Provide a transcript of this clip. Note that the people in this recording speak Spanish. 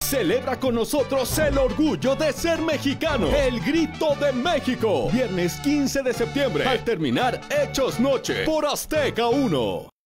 Celebra con nosotros el orgullo de ser mexicano. El Grito de México. Viernes 15 de septiembre. Al terminar Hechos Noche por Azteca 1.